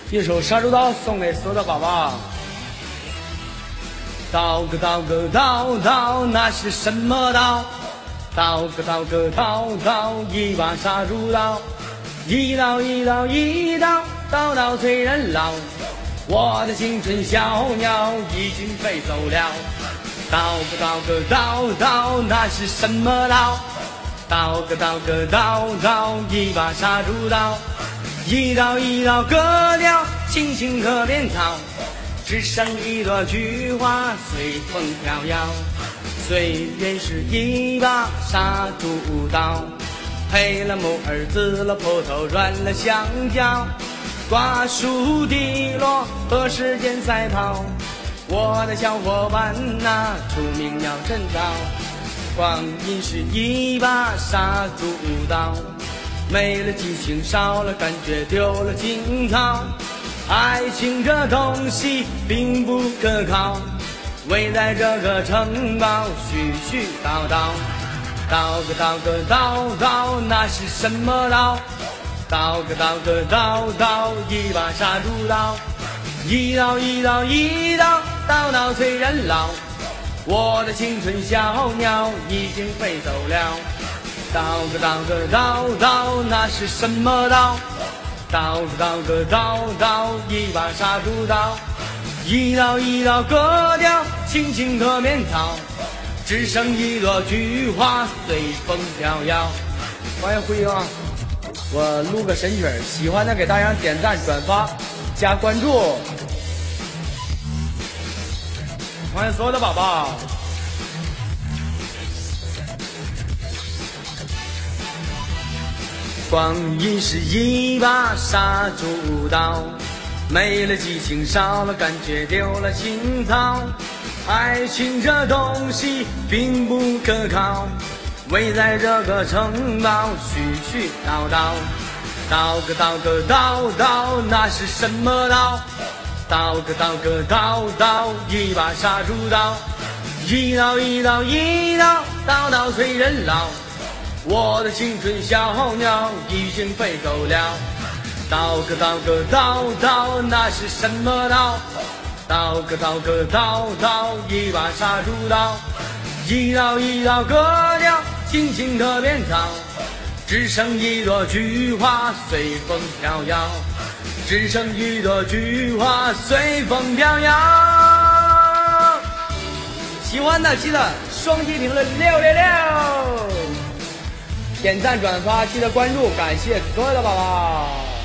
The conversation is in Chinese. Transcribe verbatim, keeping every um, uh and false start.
一首杀猪刀送给所有的宝宝。刀个刀个刀刀，那是什么刀？刀个刀个刀刀，一把杀猪刀，一刀一刀一刀，刀刀催人老。我的青春小鸟已经飞走了。刀个刀个刀刀，那是什么刀？刀个刀个刀刀，一把杀猪刀，一刀一刀割掉青青河边草，只剩一朵菊花随风飘摇。岁月是一把杀猪刀，配了木耳紫了葡萄软了香蕉，瓜熟蒂落和时间赛跑，我的小伙伴呐、啊，出名要趁早。光阴是一把杀猪刀，没了激情，少了感觉，丢了情操。爱情这东西并不可靠，围在这个城堡絮絮叨叨。刀个刀个刀刀，那是什么刀？刀个刀个刀刀，一把杀猪刀，一刀一刀一刀，刀刀催人老。我的青春小鸟已经飞走了。刀个刀个刀刀，那是什么刀？刀个刀个刀刀，一把杀猪刀，一刀一刀割掉青青河边草，只剩一朵菊花随风飘摇。欢迎辉啊！我录个神曲，喜欢的给大家点赞、转发、加关注。欢迎所有的宝宝。光阴是一把杀猪刀，没了激情，少了感觉，丢了情操。爱情这东西并不可靠，围在这个城堡絮絮叨叨。刀个刀个刀刀，那是什么刀？刀个刀个刀刀，一把杀猪刀，一刀一刀一刀，刀刀催人老。我的青春小鸟已经飞走了。刀个刀个刀刀，那是什么刀？刀个刀个刀刀，一把杀猪刀，一刀一刀割掉青青河边草，只剩一朵菊花随风飘摇，只剩一朵菊花随风飘摇。喜欢的记得双击评论六六六，点赞转发，记得关注，感谢所有的宝宝。